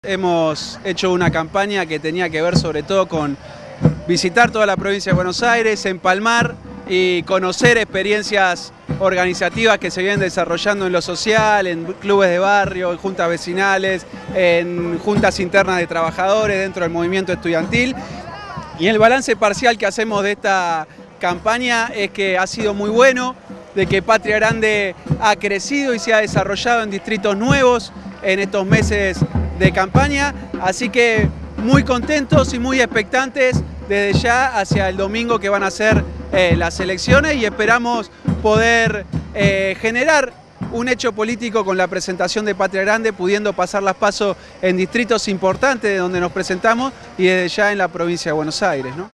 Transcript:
Hemos hecho una campaña que tenía que ver sobre todo con visitar toda la provincia de Buenos Aires, empalmar y conocer experiencias organizativas que se vienen desarrollando en lo social, en clubes de barrio, en juntas vecinales, en juntas internas de trabajadores, dentro del movimiento estudiantil. Y el balance parcial que hacemos de esta campaña es que ha sido muy bueno, de que Patria Grande ha crecido y se ha desarrollado en distritos nuevos en estos meses de campaña, así que muy contentos y muy expectantes desde ya hacia el domingo que van a ser las elecciones, y esperamos poder generar un hecho político con la presentación de Patria Grande, pudiendo pasar las PASO en distritos importantes de donde nos presentamos y desde ya en la provincia de Buenos Aires, ¿no?